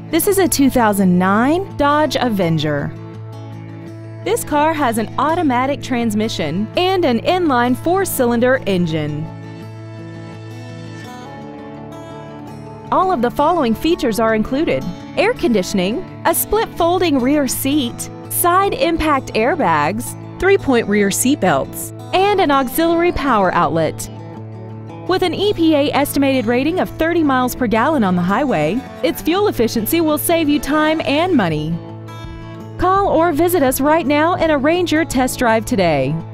This is a 2009 Dodge Avenger. This car has an automatic transmission and an inline 4-cylinder engine. All of the following features are included: air conditioning, a split folding rear seat, side impact airbags, 3-point rear seat belts, and an auxiliary power outlet. With an EPA estimated rating of 30 miles per gallon on the highway, its fuel efficiency will save you time and money. Call or visit us right now and arrange your test drive today.